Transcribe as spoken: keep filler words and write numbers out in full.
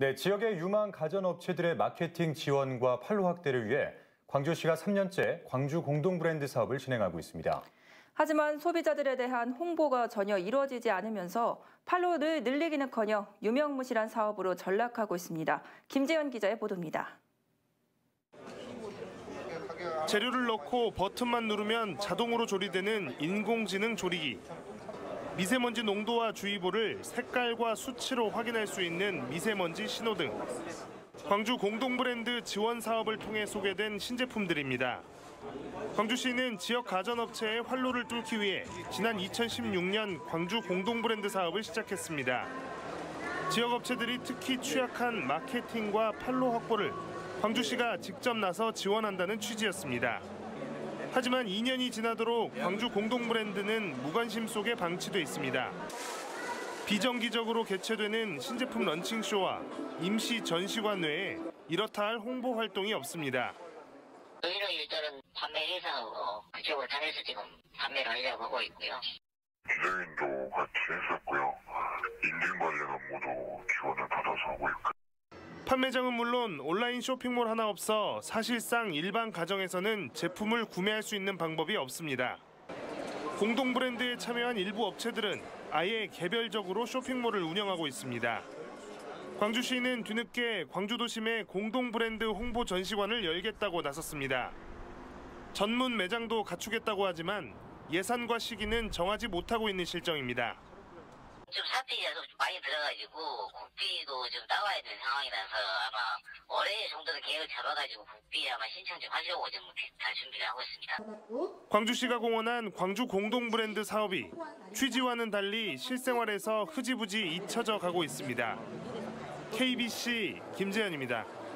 네, 지역의 유망 가전업체들의 마케팅 지원과 판로 확대를 위해 광주시가 삼 년째 광주 공동 브랜드 사업을 진행하고 있습니다. 하지만 소비자들에 대한 홍보가 전혀 이루어지지 않으면서 판로를 늘리기는커녕 유명무실한 사업으로 전락하고 있습니다. 김재현 기자의 보도입니다. 재료를 넣고 버튼만 누르면 자동으로 조리되는 인공지능 조리기. 미세먼지 농도와 주의보를 색깔과 수치로 확인할 수 있는 미세먼지 신호등. 광주 공동 브랜드 지원 사업을 통해 소개된 신제품들입니다. 광주시는 지역 가전업체의 활로를 뚫기 위해 지난 이천십육 년 광주 공동 브랜드 사업을 시작했습니다. 지역 업체들이 특히 취약한 마케팅과 판로 확보를 광주시가 직접 나서 지원한다는 취지였습니다. 하지만 이 년이 지나도록 광주 공동 브랜드는 무관심 속에 방치돼 있습니다. 비정기적으로 개최되는 신제품 런칭쇼와 임시 전시관 외에 이렇다 할 홍보 활동이 없습니다. 저희는 일단은 판매 예상으로 그쪽을 통해서 지금 판매를 하려고 하고 있고요. 디자인도 같이 했었고요. 인증 관련 업무도 지원을 받아서 하고 있고요. 판매장은 물론 온라인 쇼핑몰 하나 없어 사실상 일반 가정에서는 제품을 구매할 수 있는 방법이 없습니다. 공동 브랜드에 참여한 일부 업체들은 아예 개별적으로 쇼핑몰을 운영하고 있습니다. 광주시는 뒤늦게 광주도심에 공동 브랜드 홍보 전시관을 열겠다고 나섰습니다. 전문 매장도 갖추겠다고 하지만 예산과 시기는 정하지 못하고 있는 실정입니다. 좀 사태가 좀 많이 들어가지고 국비도 좀 나와야 되는 상황이라서 아마 올해 정도는 계획을 잡아가지고 국비 아마 신청 좀 하려고 좀 다 준비를 하고 있습니다. 광주시가 공언한 광주 공동 브랜드 사업이 취지와는 달리 실생활에서 흐지부지 잊혀져 가고 있습니다. 케이비씨 김재현입니다.